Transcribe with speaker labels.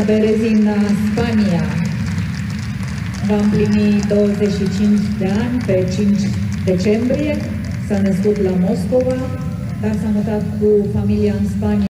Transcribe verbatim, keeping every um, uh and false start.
Speaker 1: Berezin, Spania. Va împlini douăzeci și cinci de ani pe cinci decembrie. S-a născut la Moscova, dar s-a mutat cu familia în Spania.